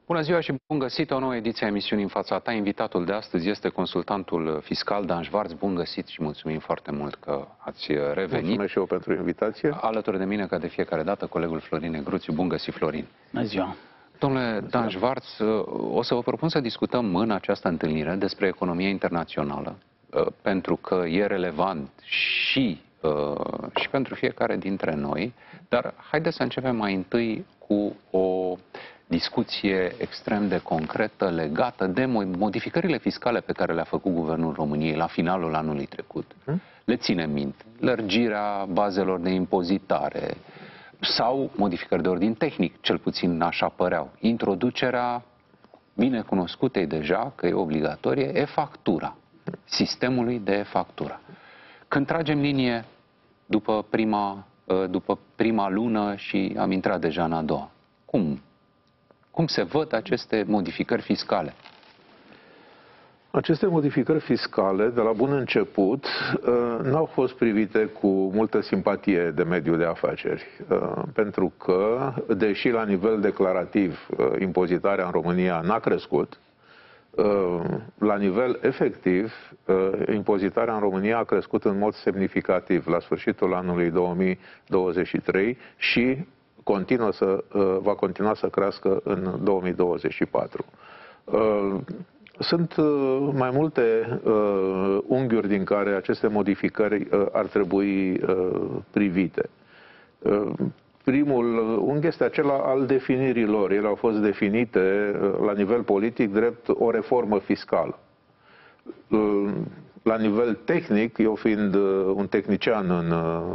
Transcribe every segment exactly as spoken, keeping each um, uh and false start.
Bună ziua și bun găsit o nouă ediție a emisiunii În fața ta. Invitatul de astăzi este consultantul fiscal Dan Schwarz. Bun găsit și mulțumim foarte mult că ați revenit. Mulțumesc și eu pentru invitație. Alături de mine, ca de fiecare dată, colegul Florin Negruțiu. Bun găsit, Florin. Bună ziua. Domnule Dan Schwarz, o să vă propun să discutăm în această întâlnire despre economia internațională, pentru că e relevant și, și pentru fiecare dintre noi, dar haideți să începem mai întâi cu o discuție extrem de concretă legată de modificările fiscale pe care le-a făcut Guvernul României la finalul anului trecut. Hmm? Le ținem minte. Lărgirea bazelor de impozitare sau modificări de ordin tehnic, cel puțin așa păreau. Introducerea bine cunoscutei deja, că e obligatorie, e-factura, sistemului de e-factura. Când tragem linie după prima, după prima lună și am intrat deja în a doua, cum? Cum se văd aceste modificări fiscale? Aceste modificări fiscale, de la bun început, n-au fost privite cu multă simpatie de mediul de afaceri. Pentru că, deși la nivel declarativ impozitarea în România n-a crescut, la nivel efectiv, impozitarea în România a crescut în mod semnificativ la sfârșitul anului două mii douăzeci și trei și continuă să, va continua să crească în două mii douăzeci și patru. Sunt mai multe unghiuri din care aceste modificări ar trebui privite. Primul unghi este acela al definirilor. Ele au fost definite la nivel politic drept o reformă fiscală. La nivel tehnic, eu fiind un tehnician în,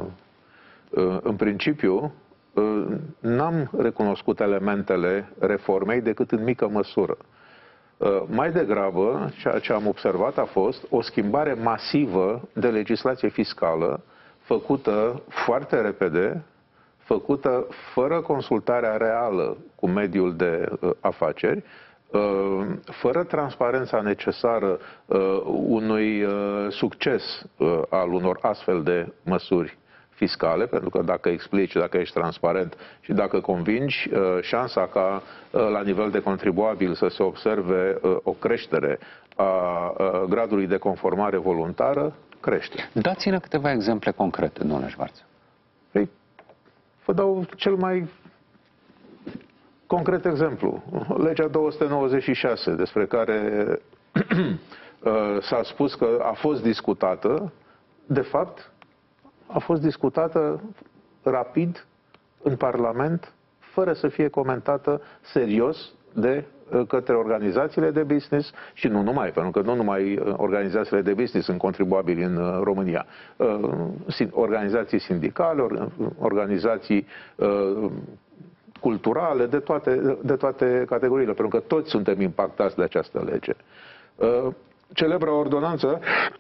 în principiu, n-am recunoscut elementele reformei decât în mică măsură. Mai degrabă, ceea ce am observat a fost o schimbare masivă de legislație fiscală, făcută foarte repede, făcută fără consultarea reală cu mediul de afaceri, fără transparența necesară unui succes al unor astfel de măsuri fiscale, pentru că dacă explici, dacă ești transparent și dacă convingi, șansa ca la nivel de contribuabil să se observe o creștere a gradului de conformare voluntară crește. Dați-ne câteva exemple concrete, domnule Schwarz. Păi, vă dau cel mai concret exemplu. Legea două sute nouăzeci și șase, despre care s-a spus că a fost discutată, de fapt, a fost discutată rapid în Parlament, fără să fie comentată serios de către organizațiile de business și nu numai, pentru că nu numai organizațiile de business sunt contribuabili în România. Organizații sindicale, organizații culturale, de toate, de toate categoriile, pentru că toți suntem impactați de această lege. Celebra ordonanță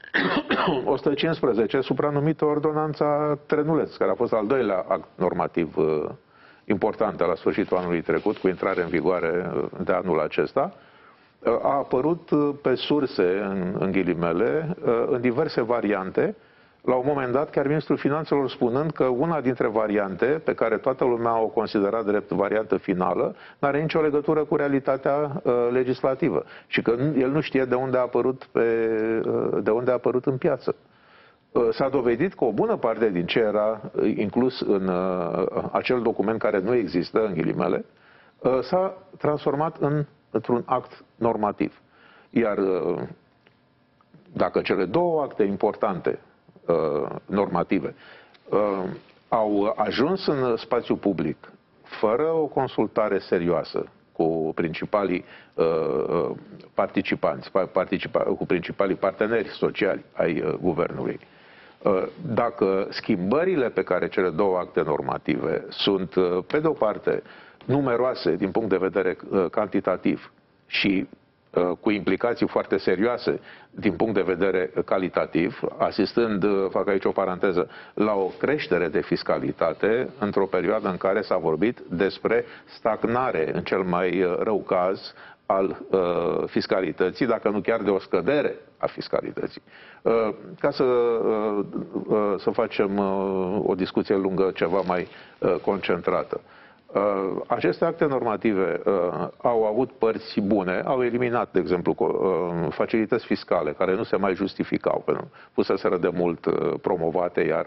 o sută cincisprezece, supranumită ordonanța Trenuleț, care a fost al doilea act normativ uh, important la sfârșitul anului trecut, cu intrare în vigoare de anul acesta, uh, a apărut pe surse, în, în ghilimele, uh, în diverse variante. La un moment dat, chiar ministrul finanțelor spunând că una dintre variante, pe care toată lumea o considera drept variantă finală, n-are nicio legătură cu realitatea uh, legislativă și că el nu știe de unde a apărut, pe, uh, de unde a apărut în piață. Uh, S-a dovedit că o bună parte din ce era inclus în uh, acel document care nu există, în ghilimele, uh, s-a transformat în, într-un act normativ. Iar uh, dacă cele două acte importante normative au ajuns în spațiu public fără o consultare serioasă cu principalii participanți, participa, cu principalii parteneri sociali ai guvernului. Dacă schimbările pe care cele două acte normative sunt, pe de o parte, numeroase din punct de vedere cantitativ și cu implicații foarte serioase din punct de vedere calitativ, asistând, fac aici o paranteză, la o creștere de fiscalitate într-o perioadă în care s-a vorbit despre stagnare, în cel mai rău caz, al uh, fiscalității, dacă nu chiar de o scădere a fiscalității. Uh, ca să, uh, uh, să facem uh, o discuție lungă, ceva mai uh, concentrată. Aceste acte normative au avut părți bune, au eliminat, de exemplu, facilități fiscale care nu se mai justificau, pentru că fuseseră de mult promovate, iar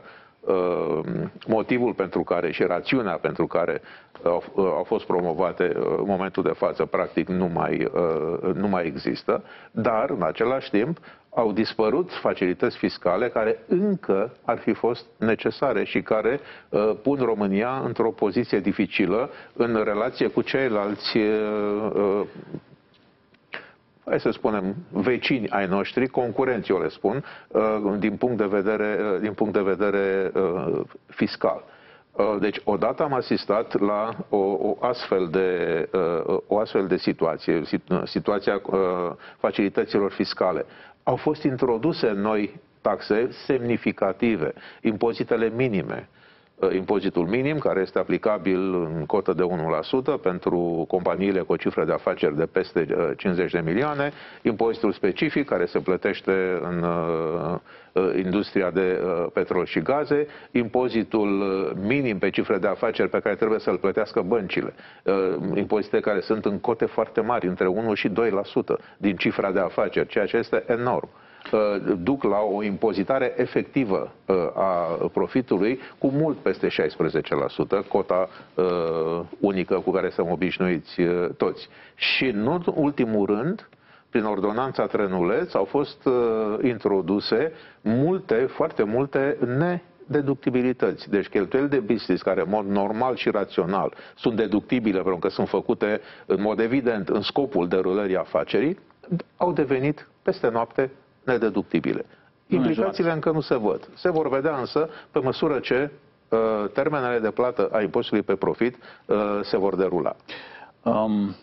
motivul pentru care și rațiunea pentru care au, au fost promovate în momentul de față practic nu mai, nu mai există, dar în același timp au dispărut facilități fiscale care încă ar fi fost necesare și care uh, pun România într-o poziție dificilă în relație cu ceilalți uh, hai să spunem, vecini ai noștri, concurenți, eu le spun, din punct de vedere, din punct de vedere fiscal. Deci, odată am asistat la o, o, astfel, de, o astfel de situație, situația facilităților fiscale. Au fost introduse noi taxe semnificative, impozitele minime. Impozitul minim, care este aplicabil în cotă de unu la sută pentru companiile cu o cifră de afaceri de peste cincizeci de milioane, impozitul specific, care se plătește în industria de petrol și gaze, impozitul minim pe cifre de afaceri pe care trebuie să-l plătească băncile, impozite care sunt în cote foarte mari, între unu și doi la sută din cifra de afaceri, ceea ce este enorm. Duc la o impozitare efectivă a profitului cu mult peste șaisprezece la sută, cota unică cu care suntem obișnuiți toți. Și nu în ultimul rând, prin ordonanța Trenuleț au fost introduse multe, foarte multe nedeductibilități. Deci cheltuieli de business care în mod normal și rațional sunt deductibile pentru că sunt făcute în mod evident în scopul derulării afacerii, au devenit peste noapte nedeductibile. Implicațiile încă nu se văd. Se vor vedea însă pe măsură ce uh, termenele de plată a impozitului pe profit uh, se vor derula. Um,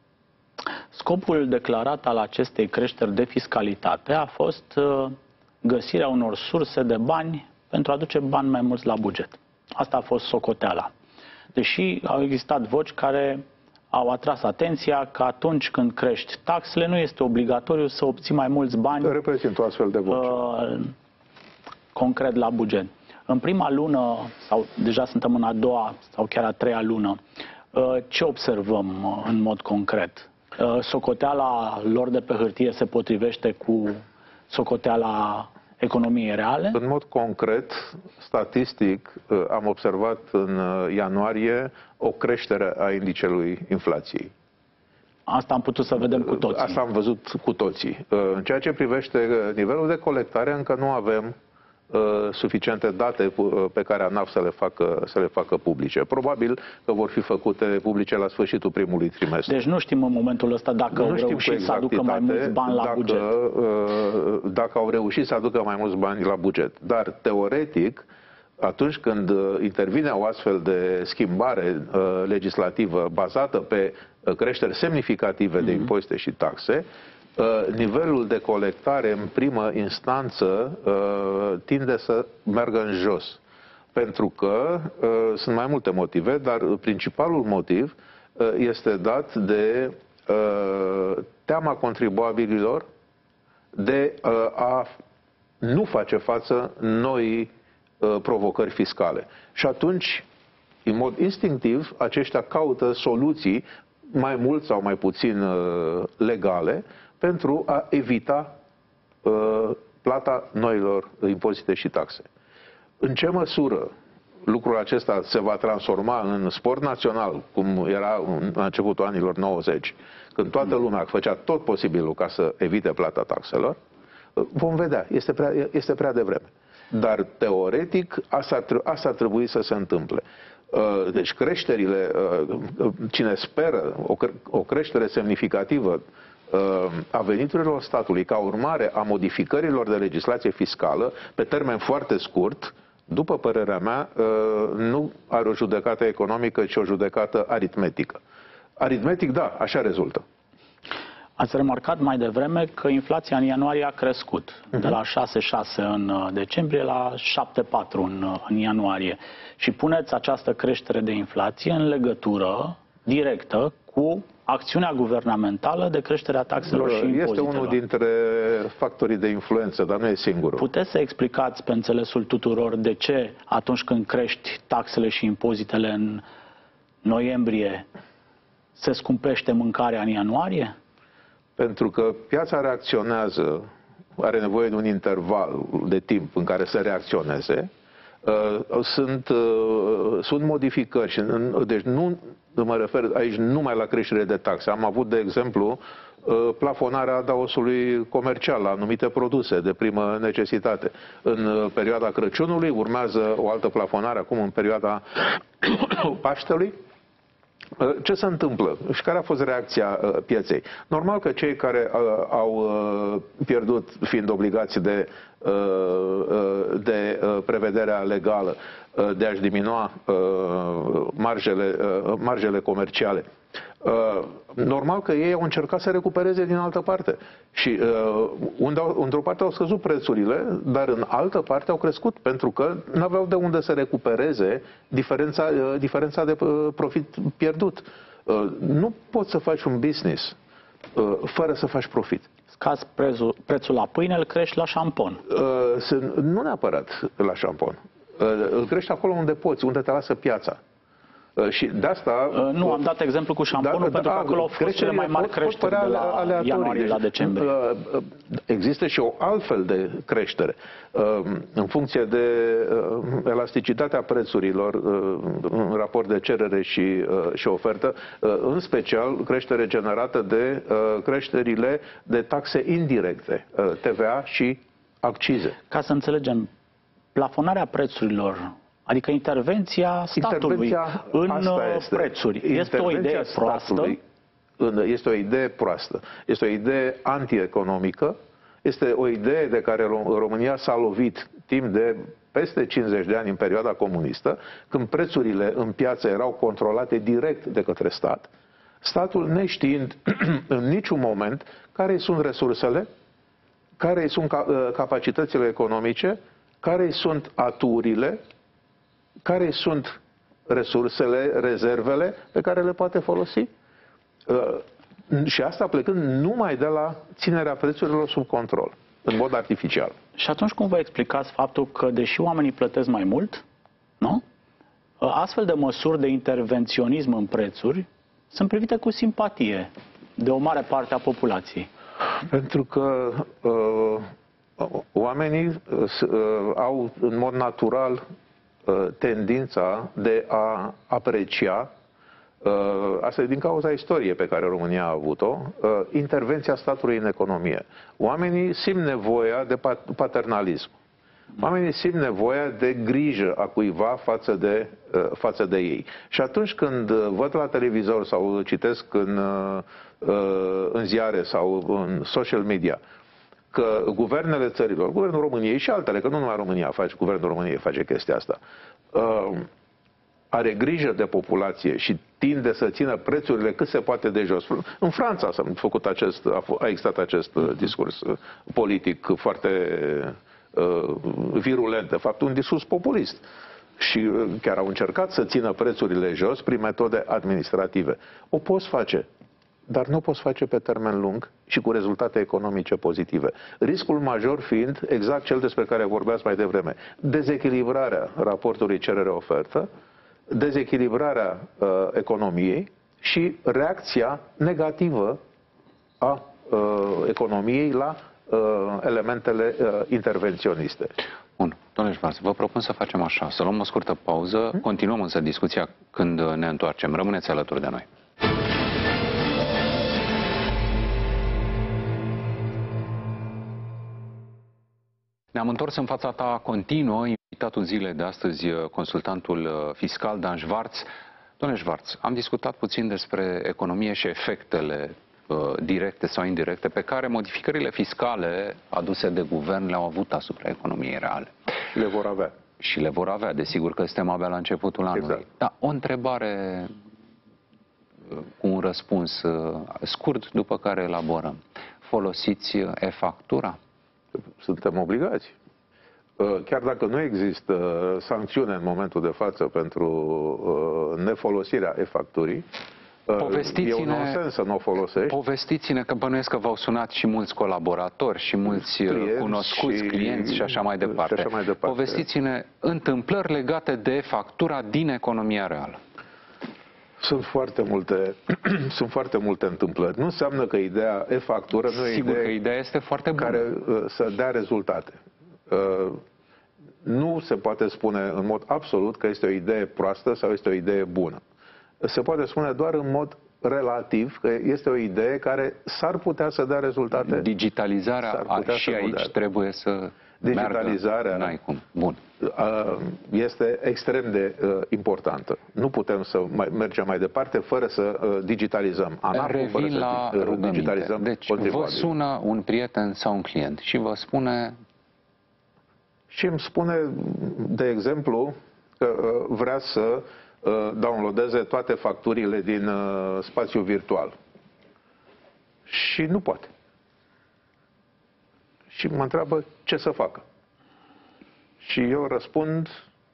scopul declarat al acestei creșteri de fiscalitate a fost uh, găsirea unor surse de bani pentru a aduce bani mai mulți la buget. Asta a fost socoteala. Deși au existat voci care au atras atenția că atunci când crești taxele, nu este obligatoriu să obții mai mulți bani reprezintă o astfel de voce. Uh, concret la buget. În prima lună, sau deja suntem în a doua sau chiar a treia lună, uh, ce observăm uh, în mod concret? Uh, socoteala lor de pe hârtie se potrivește cu socoteala economiei reale? În mod concret, statistic, am observat în ianuarie o creștere a indicelui inflației. Asta am putut să vedem cu toții. Asta am văzut cu toții. În ceea ce privește nivelul de colectare, încă nu avem suficiente date pe care ANAF să le facă, să le facă publice. Probabil că vor fi făcute publice la sfârșitul primului trimestru. Deci nu știm în momentul ăsta dacă nu au reușit să aducă mai mulți bani la dacă, buget. Dacă au reușit să aducă mai mulți bani la buget. Dar, teoretic, atunci când intervine o astfel de schimbare legislativă bazată pe creșteri semnificative de impozite și taxe, nivelul de colectare în primă instanță tinde să meargă în jos. Pentru că sunt mai multe motive, dar principalul motiv este dat de teama contribuabililor de a nu face față noi provocări fiscale. Și atunci, în mod instinctiv, aceștia caută soluții mai mult sau mai puțin legale pentru a evita uh, plata noilor impozite și taxe. În ce măsură lucrul acesta se va transforma în sport național, cum era în începutul anilor nouăzeci, când toată lumea făcea tot posibilul ca să evite plata taxelor, vom vedea. Este prea, este prea devreme. Dar, teoretic, asta, asta ar trebui să se întâmple. Deci creșterile, cine speră o, o creștere semnificativă a veniturilor statului ca urmare a modificărilor de legislație fiscală pe termen foarte scurt, după părerea mea, nu are o judecată economică, ci o judecată aritmetică. Aritmetic, da, așa rezultă. Ați remarcat mai devreme că inflația în ianuarie a crescut, uh-huh. de la șase virgulă șase în decembrie la șapte virgulă patru în, în ianuarie. Și puneți această creștere de inflație în legătură directă cu acțiunea guvernamentală de creșterea taxelor și impozitelor. Este unul dintre factorii de influență, dar nu e singurul. Puteți să explicați pe înțelesul tuturor de ce atunci când crești taxele și impozitele în noiembrie se scumpește mâncarea în ianuarie? Pentru că piața reacționează, are nevoie de un interval de timp în care să reacționeze. Sunt, sunt modificări și, deci nu mă refer aici numai la creștere de taxe. Am avut, de exemplu, plafonarea adaosului comercial la anumite produse de primă necesitate. În perioada Crăciunului urmează o altă plafonare acum în perioada Paștelui. Ce se întâmplă și care a fost reacția pieței? Normal că cei care au pierdut, fiind obligați de, de prevederea legală de a-și diminua marjele, marjele comerciale, normal că ei au încercat să recupereze din altă parte. Și unde au, într-o parte au scăzut prețurile, dar în altă parte au crescut, pentru că nu aveau de unde să recupereze diferența, diferența de profit pierdut. Nu poți să faci un business fără să faci profit. Scazi prețul, prețul la pâine, îl crești la șampon. Nu neapărat la șampon. Îl crești acolo unde poți, unde te lasă piața. Și de asta... Nu, am dat exemplu cu șamponul, da, pentru că acolo au fost cele mai mari creșteri de la ianuarie la decembrie. Există și o altfel de creștere. În funcție de elasticitatea prețurilor în raport de cerere și, și ofertă, în special creștere generată de creșterile de taxe indirecte, T V A și accize. Ca să înțelegem, plafonarea prețurilor, adică intervenția statului intervenția în este. prețuri, este o idee proastă? Este o idee proastă. Este o idee antieconomică. Este o idee de care România s-a lovit timp de peste cincizeci de ani în perioada comunistă, când prețurile în piață erau controlate direct de către stat, statul neștiind în niciun moment care sunt resursele, care sunt capacitățile economice, care sunt aturile, care sunt resursele, rezervele pe care le poate folosi. Și asta plecând numai de la ținerea prețurilor sub control, în mod artificial. Și atunci cum vă explicați faptul că, deși oamenii plătesc mai mult, nu? Astfel de măsuri de intervenționism în prețuri sunt privite cu simpatie de o mare parte a populației? Pentru că uh, oamenii uh, au în mod natural tendința de a aprecia, asta e din cauza istoriei pe care România a avut-o, intervenția statului în economie. Oamenii simt nevoia de paternalism. Oamenii simt nevoia de grijă a cuiva față de, față de ei. Și atunci când văd la televizor sau citesc în, în ziare sau în social media că guvernele țărilor, guvernul României și altele, că nu numai România face, guvernul României face chestia asta, uh, are grijă de populație și tinde să țină prețurile cât se poate de jos. În Franța s-a făcut acest, a existat acest uh, discurs uh, politic foarte uh, virulent, de fapt un discurs populist. Și uh, chiar au încercat să țină prețurile jos prin metode administrative. O poți face, dar nu o poți face pe termen lung și cu rezultate economice pozitive. Riscul major fiind exact cel despre care vorbeați mai devreme. Dezechilibrarea raportului cerere-ofertă, dezechilibrarea uh, economiei și reacția negativă a uh, economiei la uh, elementele uh, intervenționiste. Bun, domnule Schwarz, vă propun să facem așa, să luăm o scurtă pauză, hmm? continuăm însă discuția când ne întoarcem. Rămâneți alături de noi. Ne-am întors în fața ta continuă, invitatul zilei de astăzi, consultantul fiscal Dan Schwarz. Domnule Schwarz, am discutat puțin despre economie și efectele uh, directe sau indirecte pe care modificările fiscale aduse de guvern le-au avut asupra economiei reale. Le vor avea. Și le vor avea, desigur că suntem abia la începutul anului. Exact. Dar o întrebare cu un răspuns uh, scurt, după care elaborăm. Folosiți e-factura? Suntem obligați. Chiar dacă nu există sancțiune în momentul de față pentru nefolosirea e-facturii, e un nonsens să nu o folosești. Povestiți-ne, că bănuiesc că v-au sunat și mulți colaboratori și mulți clienți cunoscuți, și, clienți și așa mai departe. Și așa mai departe. Povestiți-ne întâmplări legate de e-factura din economia reală. Sunt foarte multe, sunt foarte multe întâmplări. Nu înseamnă că ideea e-factură nu e Sigur idee că ideea este foarte bună. care uh, să dea rezultate. Uh, nu se poate spune în mod absolut că este o idee proastă sau este o idee bună. Se poate spune doar în mod relativ că este o idee care s-ar putea să dea rezultate. Digitalizarea și aici trebuie să Digitalizarea n-ai cum. Bun. Este extrem de importantă. Nu putem să mai mergem mai departe fără să digitalizăm. ANAP, Revin fără la să digitalizăm. Deci vă sună un prieten sau un client și vă spune... Și îmi spune, de exemplu, că vrea să downloadeze toate facturile din spațiul virtual. Și nu poate. Și mă întreabă ce să facă. Și eu răspund,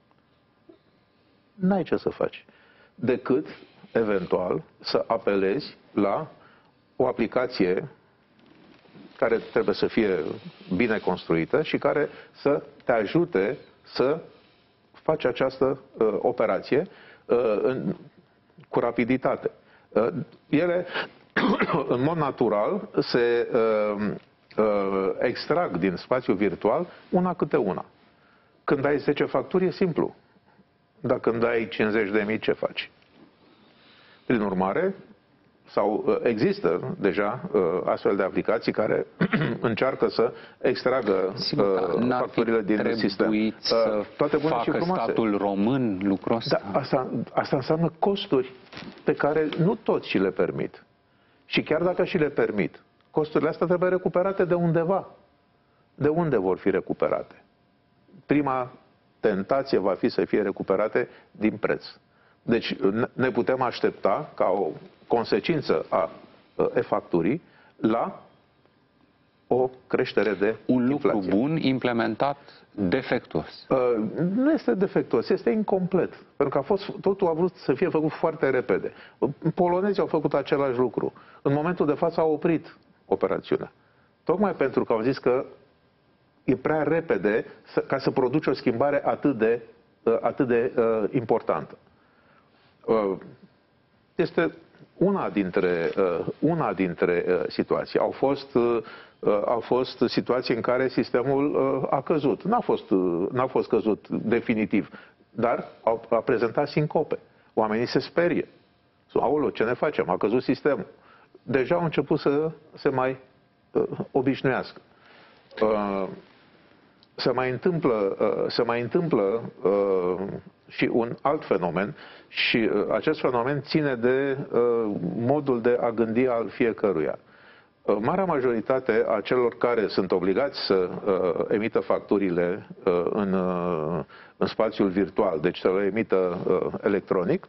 n-ai ce să faci, decât, eventual, să apelezi la o aplicație care trebuie să fie bine construită și care să te ajute să faci această uh, operație uh, în, cu rapiditate. Uh, ele, în mod natural, se uh, uh, extrag din spațiul virtual una câte una. Când ai zece facturi, e simplu. Dar când ai cincizeci de mii, ce faci? Prin urmare, sau există deja uh, astfel de aplicații care încearcă să extragă uh, facturile din sistem. Uh, toate bune și frumoase. Statul român lucrul ăsta? Da, asta, asta înseamnă costuri pe care nu toți și le permit. Și chiar dacă și le permit, costurile astea trebuie recuperate de undeva. De unde vor fi recuperate? Prima tentație va fi să fie recuperate din preț. Deci ne putem aștepta ca o consecință a e-facturii la o creștere de un lucru inflație. Bun implementat defectuos. Nu este defectuos, este incomplet. Pentru că a fost, totul a vrut să fie făcut foarte repede. Polonezii au făcut același lucru. În momentul de față au oprit operațiunea. Tocmai pentru că au zis că e prea repede să, ca să produci o schimbare atât de, atât de uh, importantă. Uh, este una dintre, uh, una dintre uh, situații. Au fost, uh, au fost situații în care sistemul uh, a căzut. N-a fost, uh, n-a fost căzut definitiv, dar au, a prezentat sincope. Oamenii se sperie. Aoleu, ce ne facem? A căzut sistemul. Deja au început să se mai uh, obișnuiască. Uh, se mai întâmplă, uh, se mai întâmplă uh, și un alt fenomen și uh, acest fenomen ține de uh, modul de a gândi al fiecăruia. Uh, marea majoritate a celor care sunt obligați să uh, emită facturile uh, în, uh, în spațiul virtual, deci să le emită uh, electronic,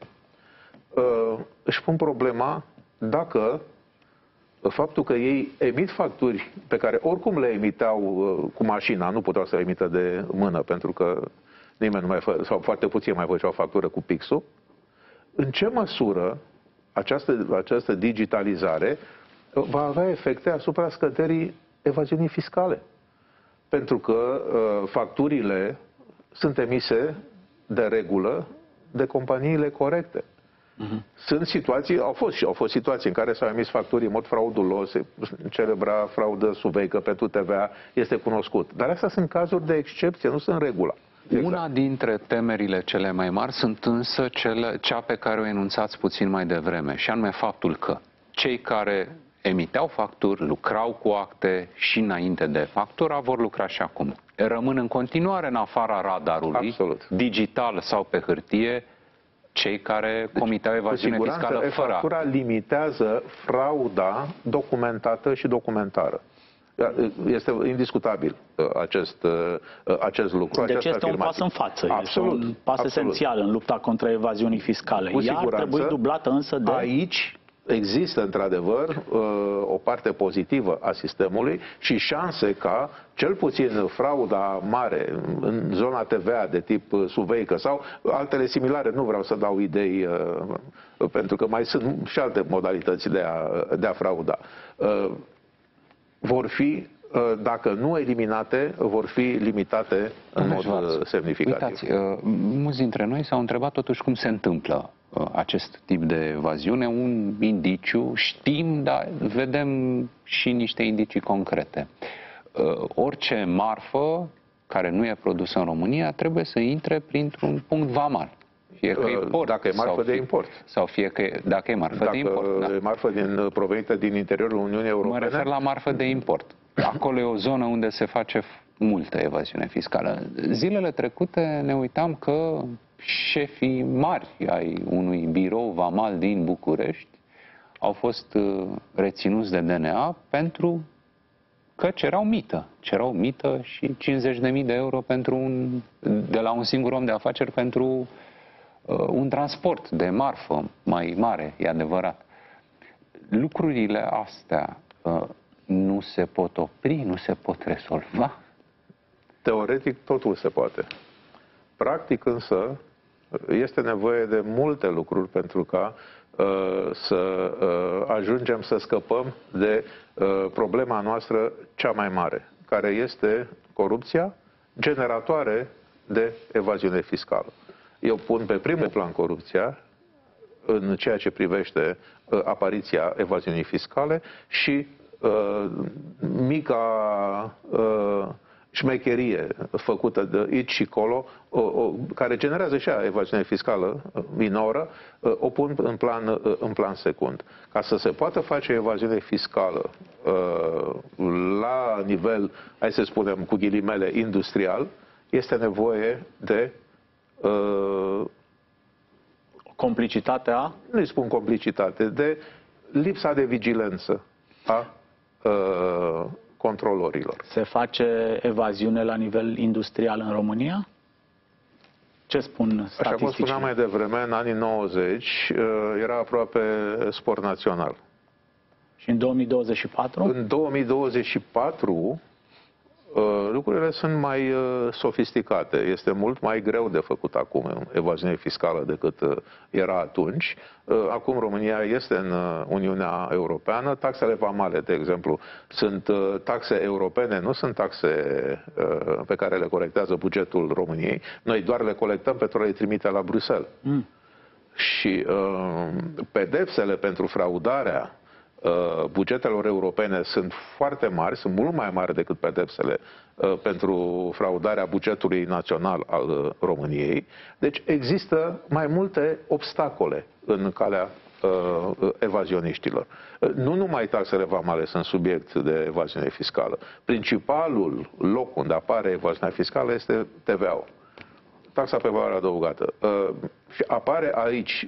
uh, își pun problema dacă faptul că ei emit facturi pe care oricum le emiteau uh, cu mașina, nu puteau să le emită de mână, pentru că nimeni nu mai fă, sau foarte puțin mai făceau factură cu pixul. În ce măsură această, această digitalizare va avea efecte asupra scăderii evaziunii fiscale? Pentru că uh, facturile sunt emise de regulă de companiile corecte. Uh-huh. Sunt situații, au fost și au fost situații în care s-au emis facturi în mod fraudulos, celebra fraudă suveică pentru T V A, este cunoscut. Dar astea sunt cazuri de excepție, nu sunt regula. Exact. Una dintre temerile cele mai mari sunt însă cele, cea pe care o enunțați puțin mai devreme, și anume faptul că cei care emiteau facturi, lucrau cu acte și înainte de factura, vor lucra și acum. Rămân în continuare în afara radarului, absolut, digital sau pe hârtie, cei care deci, comiteau evaziune fiscală fără. Factura limitează frauda documentată și documentară. Este indiscutabil acest, acest lucru. Deci este un pas în față. Absolut, este un pas absolut. esențial în lupta contra evaziunii fiscale. Ea ar trebui dublată însă de... Aici există într-adevăr o parte pozitivă a sistemului și șanse ca cel puțin frauda mare în zona T V A de tip suveică sau altele similare, nu vreau să dau idei pentru că mai sunt și alte modalități de a, de a frauda, vor fi dacă nu eliminate, vor fi limitate în mod Varț, semnificativ. Uitați, mulți dintre noi s-au întrebat totuși cum se întâmplă acest tip de evaziune, un indiciu, știm, dar vedem și niște indicii concrete. Orice marfă care nu e produsă în România trebuie să intre printr-un punct vamal. Fie că e port, dacă e marfă de import. Sau fie că e, dacă e marfă dacă de import. Dacă e marfă din, provenită din interiorul Uniunii Europene. Mă refer la marfă de import. Acolo e o zonă unde se face multă evaziune fiscală. Zilele trecute ne uitam că șefii mari ai unui birou vamal din București au fost reținuți de D N A pentru că cerau mită. Cerau mită și cincizeci de mii de euro pentru un, de la un singur om de afaceri pentru uh, un transport de marfă mai mare, e adevărat. Lucrurile astea uh, nu se pot opri, nu se pot rezolva? Teoretic totul se poate. Practic însă este nevoie de multe lucruri pentru ca uh, să uh, ajungem să scăpăm de uh, problema noastră cea mai mare, care este corupția generatoare de evaziune fiscală. Eu pun pe primul plan corupția în ceea ce privește uh, apariția evaziunii fiscale și uh, mica uh, șmecherie făcută de aici și colo, o, o, care generează și ea evaziune fiscală minoră, o pun în plan, în plan secund. Ca să se poată face evaziune fiscală la nivel, hai să spunem cu ghilimele, industrial, este nevoie de complicitatea, nu-i spun complicitate, de lipsa de vigilență a controlorilor. Se face evaziune la nivel industrial în România? Ce spun statisticile? Așa cum spuneam mai devreme, în anii nouăzeci era aproape spor național. Și în două mii douăzeci și patru? În două mii douăzeci și patru lucrurile sunt mai sofisticate. Este mult mai greu de făcut acum evaziune fiscală decât era atunci. Acum România este în Uniunea Europeană. Taxele vamale, de exemplu, sunt taxe europene, nu sunt taxe pe care le colectează bugetul României. Noi doar le colectăm pentru a le trimite la Bruxelles. Mm. Și pedepsele pentru fraudarea bugetelor europene sunt foarte mari, sunt mult mai mari decât pedepsele pentru fraudarea bugetului național al României. Deci există mai multe obstacole în calea evazioniștilor. Nu numai taxele vamale sunt subiect de evaziune fiscală. Principalul loc unde apare evaziunea fiscală este T V A-ul. Taxa pe valoare adăugată. Și apare aici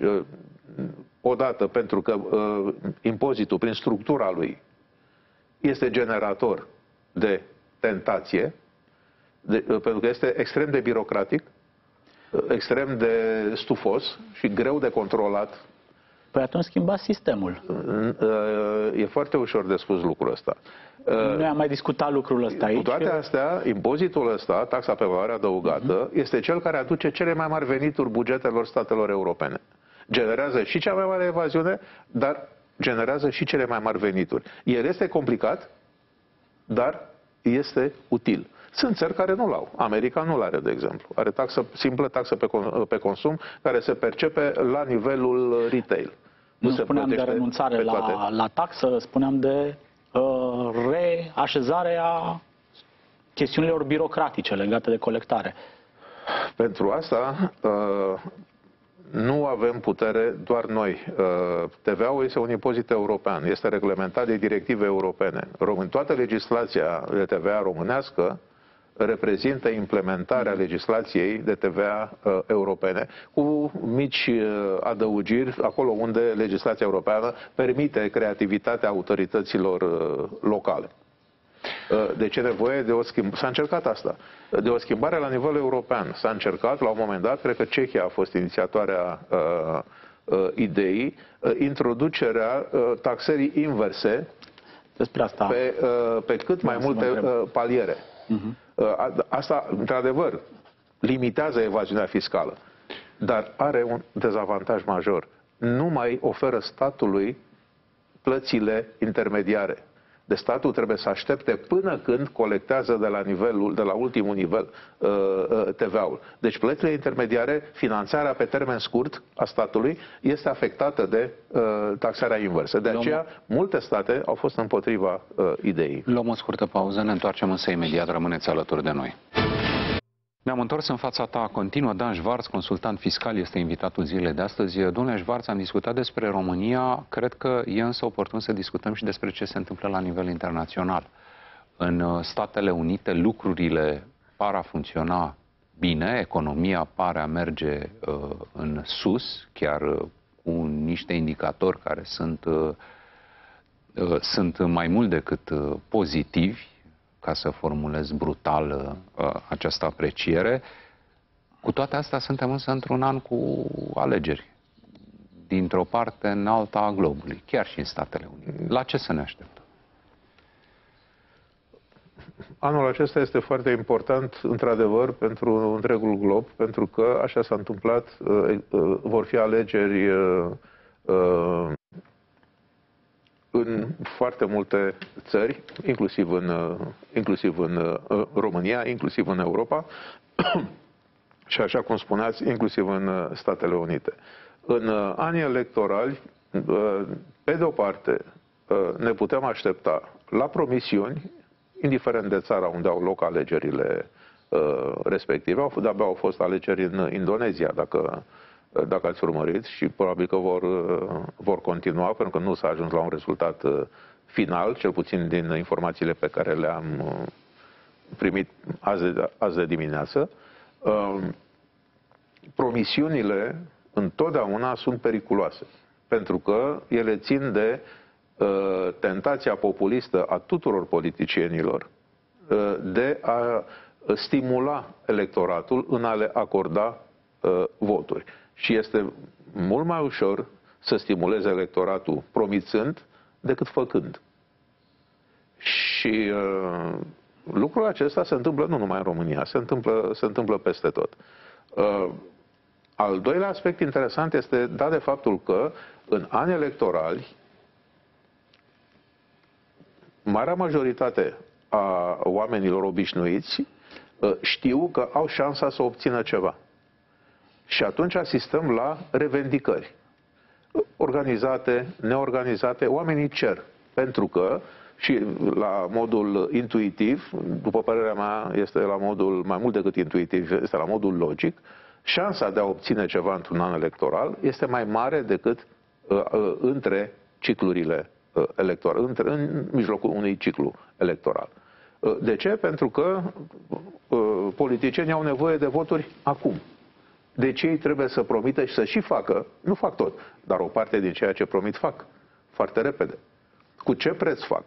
odată pentru că uh, impozitul, prin structura lui, este generator de tentație, de, uh, pentru că este extrem de birocratic, uh, extrem de stufos și greu de controlat. Păi atunci schimbați sistemul. Uh, e foarte ușor de spus lucrul ăsta. Uh, Noi am mai discutat lucrul ăsta aici. Cu toate astea, impozitul ăsta, taxa pe valoare adăugată, uh-huh. este cel care aduce cele mai mari venituri bugetelor statelor europene. Generează și cea mai mare evaziune, dar generează și cele mai mari venituri. El este complicat, dar este util. Sunt țări care nu l-au. America nu l-are, de exemplu. Are taxă, simplă taxă pe, pe consum, care se percepe la nivelul retail. Nu, nu spuneam de renunțare la, la taxă, spuneam de uh, reașezare a chestiunilor birocratice legate de colectare. Pentru asta uh, nu avem putere doar noi. T V A-ul este un impozit european, este reglementat de directive europene. Toată legislația de T V A românească reprezintă implementarea legislației de T V A europene, cu mici adăugiri acolo unde legislația europeană permite creativitatea autorităților locale. Deci e nevoie de o schimbare. S-a încercat asta. De o schimbare la nivel european. S-a încercat, la un moment dat, cred că Cehia a fost inițiatoarea uh, uh, ideii, uh, introducerea uh, taxării inverse despre asta pe, uh, pe cât mai multe uh, paliere. Uh-huh. Uh, asta, într-adevăr, limitează evaziunea fiscală, dar are un dezavantaj major. Nu mai oferă statului plățile intermediare. Deci statul trebuie să aștepte până când colectează de la nivelul, de la ultimul nivel T V A-ul. Deci plățile intermediare, finanțarea pe termen scurt a statului este afectată de taxarea inversă. De aceea, multe state au fost împotriva ideii. Luăm o scurtă pauză, ne întoarcem însă imediat, rămâneți alături de noi. Ne-am întors în fața ta, continuă. Dan Șvarț, consultant fiscal, este invitatul zilei de astăzi. Domnule Șvarț, am discutat despre România, cred că e însă oportun să discutăm și despre ce se întâmplă la nivel internațional. În Statele Unite lucrurile par a funcționa bine, economia pare a merge uh, în sus, chiar uh, cu niște indicatori care sunt, uh, uh, sunt mai mult decât uh, pozitivi, ca să formulez brutal uh, această apreciere. Cu toate astea suntem însă într-un an cu alegeri, dintr-o parte în alta a globului, chiar și în Statele Unite. La ce să ne așteptăm? Anul acesta este foarte important, într-adevăr, pentru întregul glob, pentru că așa s-a întâmplat, uh, uh, vor fi alegeri uh, uh, în foarte multe țări, inclusiv în, inclusiv în România, inclusiv în Europa și, așa cum spuneați, inclusiv în Statele Unite. În anii electorali, pe de o parte, ne putem aștepta la promisiuni, indiferent de țara unde au loc alegerile respective. De-abia au fost alegeri în Indonezia, dacă dacă ați urmărit, și probabil că vor, vor continua, pentru că nu s-a ajuns la un rezultat final, cel puțin din informațiile pe care le-am primit azi de, azi de dimineață. Promisiunile întotdeauna sunt periculoase, pentru că ele țin de tentația populistă a tuturor politicienilor de a stimula electoratul în a le acorda voturi. Și este mult mai ușor să stimuleze electoratul promițând decât făcând. Și uh, lucrul acesta se întâmplă nu numai în România, se întâmplă, se întâmplă peste tot. Uh, al doilea aspect interesant este dat de faptul că în ani electorali marea majoritate a oamenilor obișnuiți uh, știu că au șansa să obțină ceva. Și atunci asistăm la revendicări. Organizate, neorganizate, oamenii cer. Pentru că, și la modul intuitiv, după părerea mea, este la modul, mai mult decât intuitiv, este la modul logic, șansa de a obține ceva într-un an electoral este mai mare decât uh, uh, între ciclurile uh, electorale, între, în mijlocul unui ciclu electoral. Uh, de ce? Pentru că uh, politicienii au nevoie de voturi acum. Deci ei trebuie să promită și să și facă, nu fac tot, dar o parte din ceea ce promit fac, foarte repede. Cu ce preț fac?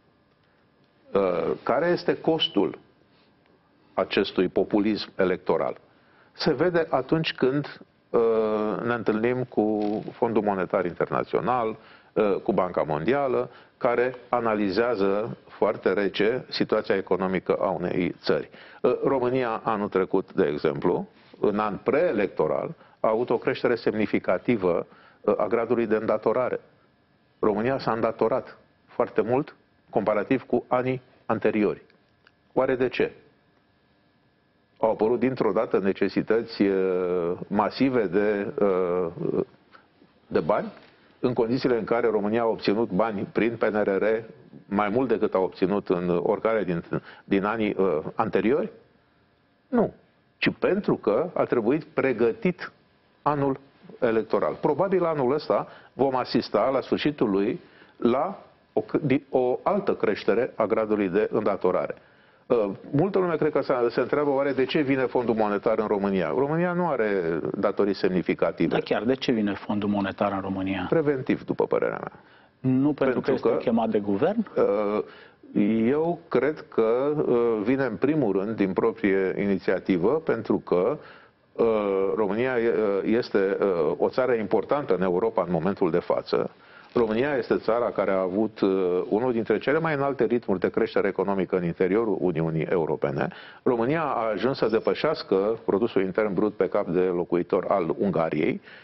Care este costul acestui populism electoral? Se vede atunci când ne întâlnim cu Fondul Monetar Internațional, cu Banca Mondială, care analizează foarte rece situația economică a unei țări. România, anul trecut, de exemplu, în an preelectoral, a avut o creștere semnificativă a gradului de îndatorare. România s-a îndatorat foarte mult comparativ cu anii anteriori. Oare de ce? Au apărut dintr-o dată necesități masive de, de bani, în condițiile în care România a obținut bani prin P N R R mai mult decât a obținut în oricare din, din anii anteriori? Nu. Ci pentru că a trebuit pregătit anul electoral. Probabil anul ăsta vom asista la sfârșitul lui la o, o altă creștere a gradului de îndatorare. Uh, multă lume cred că se, se întreabă oare de ce vine Fondul Monetar în România. România nu are datorii semnificative. Dar chiar de ce vine Fondul Monetar în România? Preventiv, după părerea mea. Nu pentru, pentru că este că, chemat de guvern? Uh, Eu cred că vine în primul rând din proprie inițiativă, pentru că România este o țară importantă în Europa în momentul de față. România este țara care a avut unul dintre cele mai înalte ritmuri de creștere economică în interiorul Uniunii Europene. România a ajuns să depășească produsul intern brut pe cap de locuitor al Ungariei.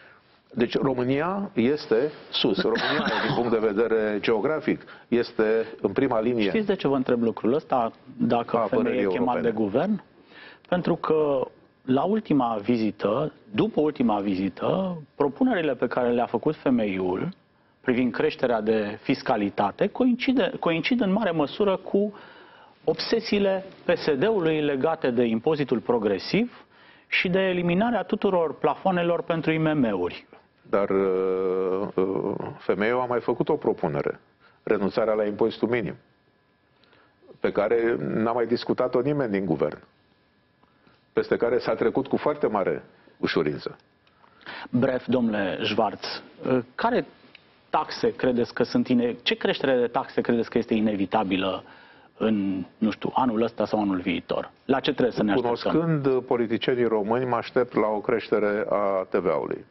Deci România este sus. România, din punct de vedere geografic, este în prima linie. Știți de ce vă întreb lucrul ăsta, dacă femeie e chemat de guvern? Pentru că la ultima vizită, după ultima vizită, propunerile pe care le-a făcut femeiul privind creșterea de fiscalitate coincide, coincid în mare măsură cu obsesiile P S D-ului legate de impozitul progresiv și de eliminarea tuturor plafonelor pentru I M M-uri. Dar uh, femeiul a mai făcut o propunere, renunțarea la impozitul minim, pe care n-a mai discutat-o nimeni din guvern, peste care s-a trecut cu foarte mare ușurință. Bref, domnule Schwarz, care taxe credeți că sunt ine... ce creștere de taxe credeți că este inevitabilă în, nu știu, anul ăsta sau anul viitor? La ce trebuie să ne așteptăm? Cunoscând politicienii români, mă aștept la o creștere a T V A-ului.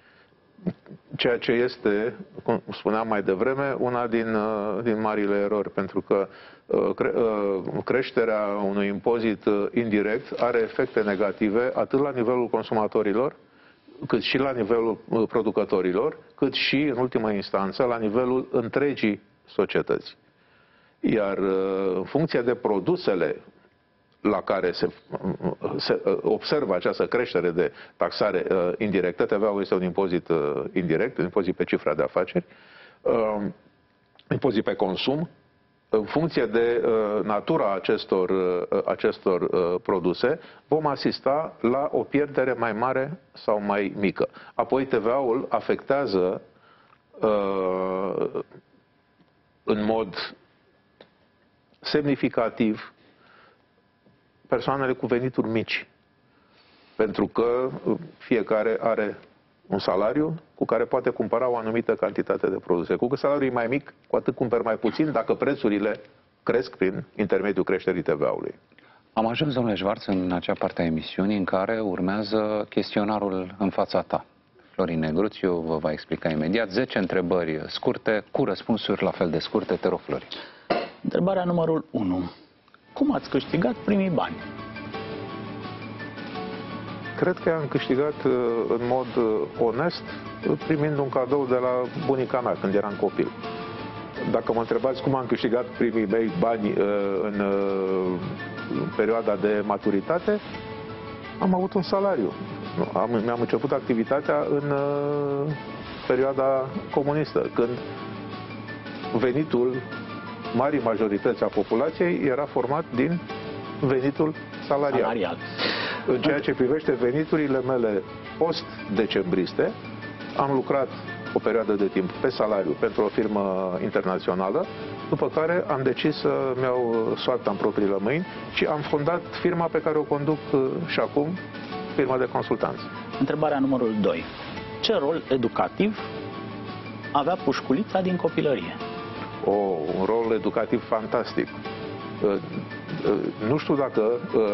Ceea ce este, cum spuneam mai devreme, una din, din marile erori, pentru că cre, creșterea unui impozit indirect are efecte negative atât la nivelul consumatorilor, cât și la nivelul producătorilor, cât și, în ultimă instanță, la nivelul întregii societăți. Iar în funcție de produsele la care se, se observă această creștere de taxare uh, indirectă, T V A-ul este un impozit uh, indirect, un impozit pe cifra de afaceri, uh, impozit pe consum, în funcție de uh, natura acestor, uh, acestor uh, produse, vom asista la o pierdere mai mare sau mai mică. Apoi T V A-ul afectează uh, în mod semnificativ persoanele cu venituri mici, pentru că fiecare are un salariu cu care poate cumpăra o anumită cantitate de produse. Cu cât salariul e mai mic, cu atât cumperi mai puțin, dacă prețurile cresc prin intermediul creșterii T V A-ului. Am ajuns, domnule Schwarz, în acea parte a emisiunii în care urmează chestionarul în fața ta. Florin Negruțiu vă va explica imediat zece întrebări scurte, cu răspunsuri la fel de scurte. Te rog, Florin. Întrebarea numărul unu. Cum ați câștigat primii bani? Cred că am câștigat în mod onest, primind un cadou de la bunica mea când eram copil. Dacă mă întrebați cum am câștigat primii mei bani în perioada de maturitate, am avut un salariu. Am, mi-am început activitatea în perioada comunistă, când venitul marii majorități a populației era format din venitul salarial. salarial. În ceea ce privește veniturile mele post-decembriste, am lucrat o perioadă de timp pe salariu pentru o firmă internațională, după care am decis să-mi iau soarta în propriile mâini și am fondat firma pe care o conduc și acum, firma de consultanță. Întrebarea numărul doi. Ce rol educativ avea pușculița din copilărie? O, un rol educativ fantastic. Nu știu dacă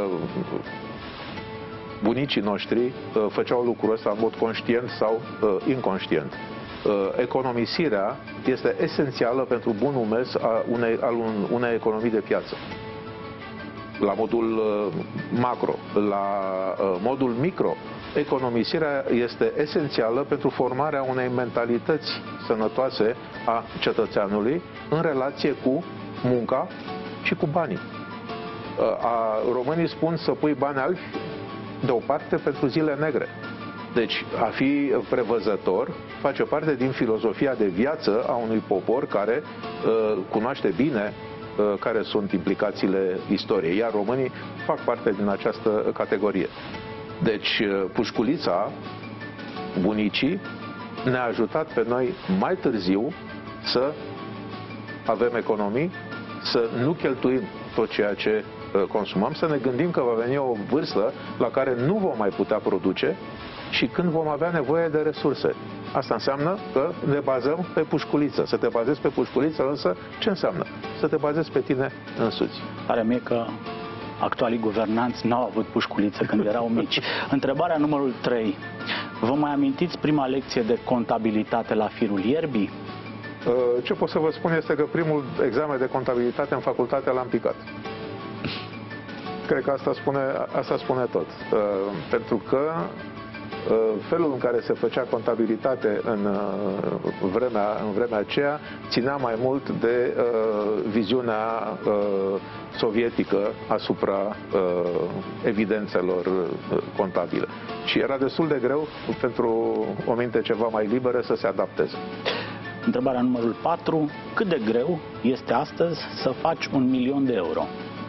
bunicii noștri făceau lucrul ăsta în mod conștient sau inconștient. Economisirea este esențială pentru bunul mers a unei, al unei economii de piață. La modul macro, la modul micro, economisirea este esențială pentru formarea unei mentalități sănătoase a cetățeanului în relație cu munca și cu banii. A, românii spun să pui bani albi deoparte pentru zile negre. Deci, a fi prevăzător face parte din filozofia de viață a unui popor care uh, cunoaște bine uh, care sunt implicațiile istoriei, iar românii fac parte din această categorie. Deci, pușculița, bunicii, ne-a ajutat pe noi mai târziu să avem economii, să nu cheltuim tot ceea ce consumăm, să ne gândim că va veni o vârstă la care nu vom mai putea produce și când vom avea nevoie de resurse. Asta înseamnă că ne bazăm pe pușculiță. Să te bazezi pe pușculiță, însă, ce înseamnă? Să te bazezi pe tine însuți. Pare mie că actualii guvernanți n-au avut pușculiță când erau mici. Întrebarea numărul trei. Vă mai amintiți prima lecție de contabilitate la firul ierbii? Ce pot să vă spun este că primul examen de contabilitate în facultate l-am picat. Cred că asta spune, asta spune tot. Pentru că felul în care se făcea contabilitate în vremea, în vremea aceea ținea mai mult de viziunea sovietică asupra evidențelor contabile. Și era destul de greu pentru o minte ceva mai liberă să se adapteze. Întrebarea numărul patru. Cât de greu este astăzi să faci un milion de euro?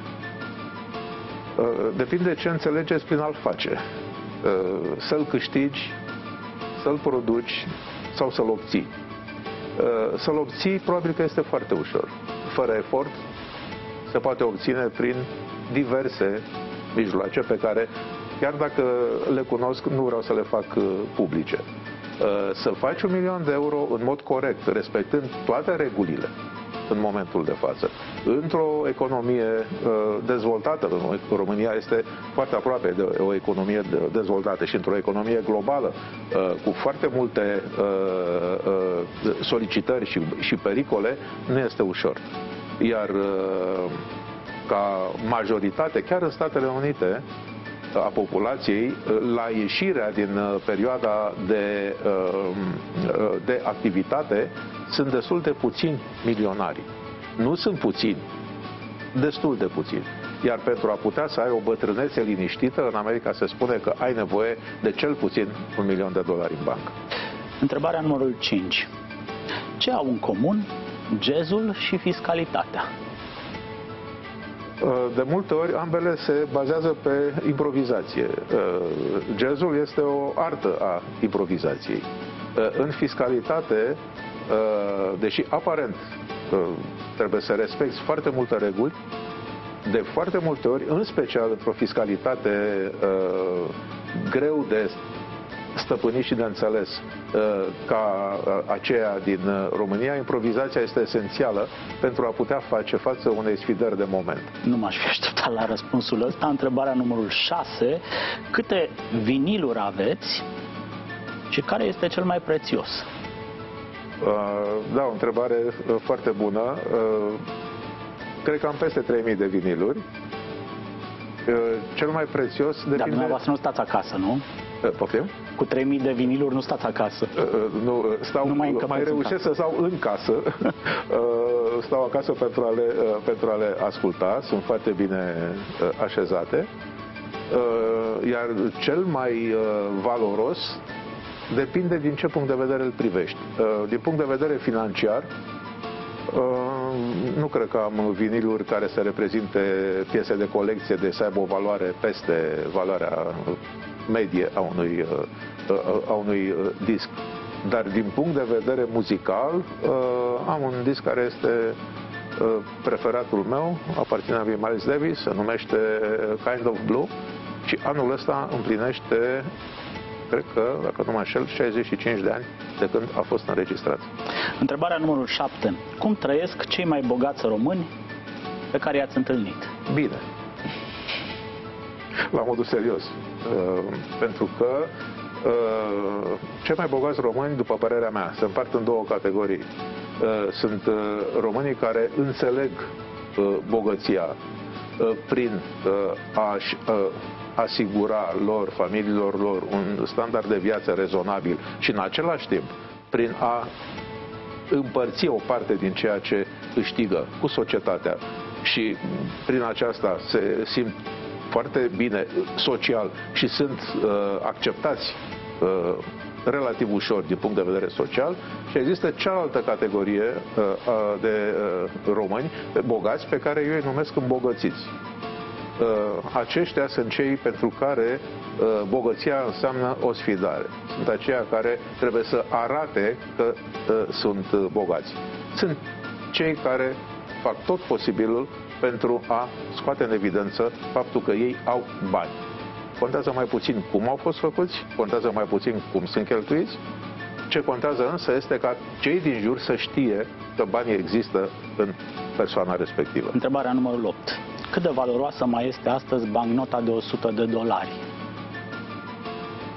Depinde ce înțelegeți prin a-l face. Să-l câștigi, să-l produci sau să-l obții. Să-l obții probabil că este foarte ușor. Fără efort se poate obține prin diverse mijloace pe care, chiar dacă le cunosc, nu vreau să le fac publice. Să faci un milion de euro în mod corect, respectând toate regulile în momentul de față, într-o economie dezvoltată. România este foarte aproape de o economie dezvoltată și într-o economie globală, cu foarte multe solicitări și, și pericole, nu este ușor. Iar ca majoritate, chiar în Statele Unite, a populației, la ieșirea din perioada de, de activitate, sunt destul de puțini milionari. Nu sunt puțini, destul de puțini. Iar pentru a putea să ai o bătrânețe liniștită, în America se spune că ai nevoie de cel puțin un milion de dolari în bancă. Întrebarea numărul cinci. Ce au în comun jazzul și fiscalitatea? De multe ori ambele se bazează pe improvizație. Jazzul este o artă a improvizației. În fiscalitate, deși aparent trebuie să respecti foarte multe reguli, de foarte multe ori, în special într-o fiscalitate greu de stăpânit și de înțeles ca aceea din România, improvizația este esențială pentru a putea face față unei sfidări de moment. Nu m-aș fi așteptat la răspunsul ăsta. Întrebarea numărul șase. Câte viniluri aveți și care este cel mai prețios? Da, o întrebare foarte bună. Cred că am peste trei mii de viniluri. Cel mai prețios depinde... Dar dumneavoastră nu stați acasă, nu? Poftim? Cu trei mii de viniluri nu stați acasă. Nu, stau, nu mai, mai reușesc să stau în casă. Stau acasă pentru a, le, pentru a le asculta. Sunt foarte bine așezate. Iar cel mai valoros depinde din ce punct de vedere îl privești. Din punct de vedere financiar, nu cred că am viniluri care să reprezinte piese de colecție de să aibă o valoare peste valoarea medie a unui, a unui disc. Dar din punct de vedere muzical, am un disc care este preferatul meu, aparține lui Miles Davis, se numește Kind of Blue și anul ăsta împlinește, cred că, dacă nu mă înșel, șaizeci și cinci de ani de când a fost înregistrat. Întrebarea numărul șapte. Cum trăiesc cei mai bogați români pe care i-ați întâlnit? Bine. La modul serios. Uh, pentru că uh, cei mai bogați români, după părerea mea, se împart în două categorii. Uh, sunt uh, românii care înțeleg uh, bogăția uh, prin uh, a-și uh, asigura lor, familiilor lor, un standard de viață rezonabil și în același timp prin a împărți o parte din ceea ce câștigă cu societatea și prin aceasta se simt foarte bine social și sunt uh, acceptați uh, relativ ușor din punct de vedere social și există cealaltă categorie uh, de uh, români bogați pe care eu îi numesc îmbogățiți. Uh, aceștia sunt cei pentru care uh, bogăția înseamnă o sfidare. Sunt aceia care trebuie să arate că uh, sunt uh, bogați. Sunt cei care fac tot posibilul pentru a scoate în evidență faptul că ei au bani. Contează mai puțin cum au fost făcuți, contează mai puțin cum sunt cheltuiți. Ce contează însă este ca cei din jur să știe că banii există în persoana respectivă. Întrebarea numărul opt. Cât de valoroasă mai este astăzi bancnota de o sută de dolari?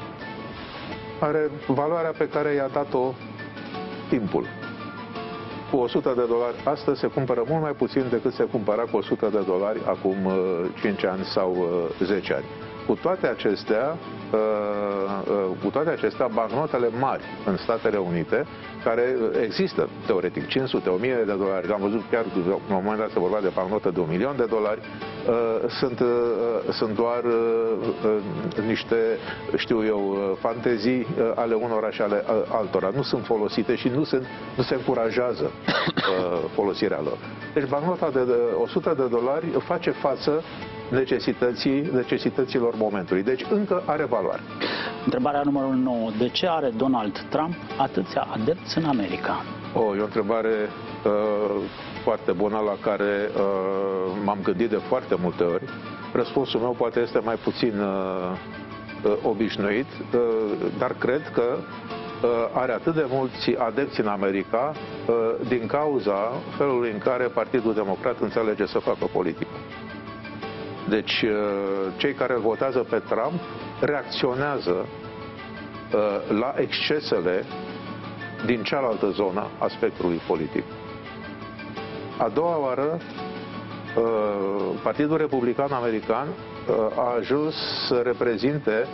Are valoarea pe care i-a dat-o timpul. cu o sută de dolari astăzi se cumpără mult mai puțin decât se cumpăra cu o sută de dolari acum cinci ani sau zece ani. Cu toate acestea, cu toate acestea, bancnotele mari în Statele Unite, care există teoretic cinci sute, o mie de dolari, am văzut chiar în un moment dat se vorbea de bancnotă de un milion de dolari, sunt, sunt doar niște, știu eu, fantezii ale unora și ale altora. Nu sunt folosite și nu, sunt, nu se încurajează folosirea lor. Deci bancnota de o sută de dolari face față necesității, necesităților momentului. Deci încă are valoare. Întrebarea numărul nouă. De ce are Donald Trump atâția adepți în America? O, e o întrebare uh, foarte bună la care uh, m-am gândit de foarte multe ori. Răspunsul meu poate este mai puțin uh, uh, obișnuit, uh, dar cred că uh, are atât de mulți adepți în America uh, din cauza felului în care Partidul Democrat înțelege să facă politică. Deci, cei care îl votează pe Trump reacționează la excesele din cealaltă zonă a spectrului politic. A doua oară, Partidul Republican American a ajuns să reprezinte,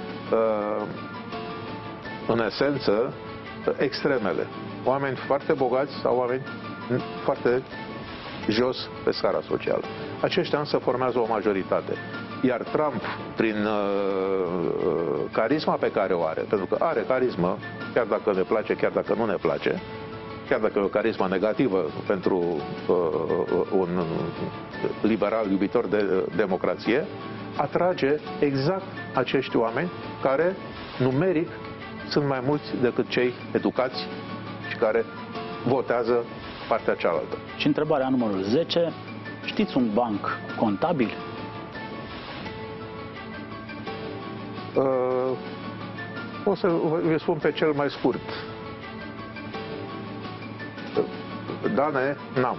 în esență, extremele. Oameni foarte bogați sau oameni foarte jos pe scara socială. Aceștia însă formează o majoritate. Iar Trump, prin uh, carisma pe care o are, pentru că are carismă, chiar dacă ne place, chiar dacă nu ne place, chiar dacă e o carismă negativă pentru uh, un liberal iubitor de democrație, atrage exact acești oameni care, numeric, sunt mai mulți decât cei educați și care votează partea cealaltă. Și întrebarea numărul zece. Știți un banc contabil? Uh, o să vă spun pe cel mai scurt. Dane, n-am.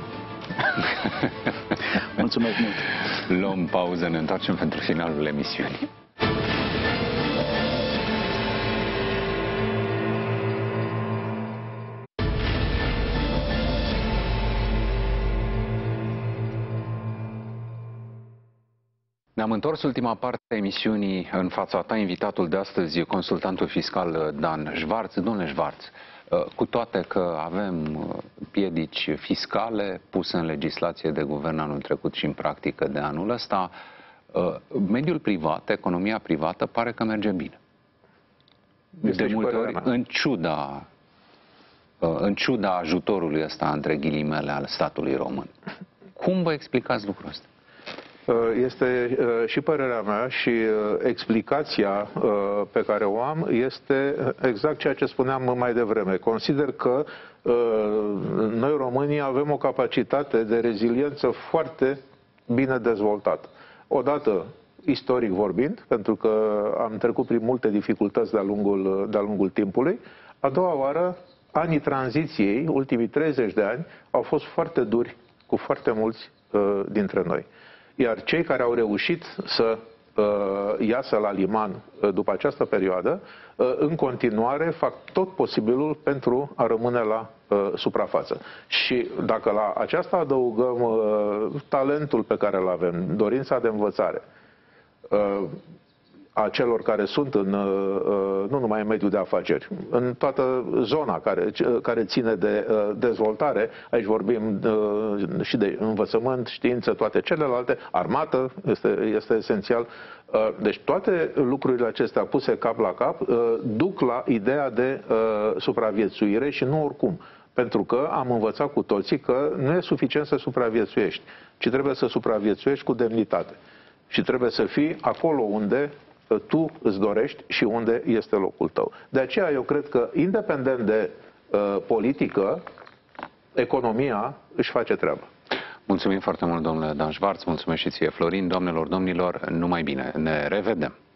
Mulțumesc mult. Luăm pauză, ne întoarcem pentru finalul emisiunii. Ne-am întors ultima parte a emisiunii în fața ta, invitatul de astăzi, consultantul fiscal Dan Schwarz. Domnule Schwarz, cu toate că avem piedici fiscale puse în legislație de guvern anul trecut și în practică de anul ăsta, mediul privat, economia privată pare că merge bine. Este de multe ori, în ciuda, în ciuda ajutorului ăsta, între ghilimele, al statului român. Cum vă explicați lucrul ăsta? Este și părerea mea și explicația pe care o am este exact ceea ce spuneam mai devreme. Consider că noi românii avem o capacitate de reziliență foarte bine dezvoltată. Odată, istoric vorbind, pentru că am trecut prin multe dificultăți de-a lungul, de-a lungul timpului. A doua oară, anii tranziției, ultimii treizeci de ani, au fost foarte duri cu foarte mulți dintre noi. Iar cei care au reușit să uh, iasă la liman uh, după această perioadă, uh, în continuare fac tot posibilul pentru a rămâne la uh, suprafață. Și dacă la aceasta adăugăm uh, talentul pe care îl avem, dorința de învățare, uh, a celor care sunt în, nu numai în mediul de afaceri, în toată zona care, care ține de dezvoltare, aici vorbim și de învățământ, știință, toate celelalte, armată este, este esențial. Deci toate lucrurile acestea puse cap la cap duc la ideea de supraviețuire și nu oricum. Pentru că am învățat cu toții că nu e suficient să supraviețuiești, ci trebuie să supraviețuiești cu demnitate. Și trebuie să fii acolo unde tu îți dorești și unde este locul tău. De aceea eu cred că, independent de uh, politică, economia își face treaba. Mulțumim foarte mult, domnule Dan Schwarz, mulțumesc și ție, Florin. Doamnelor, domnilor, numai bine, ne revedem!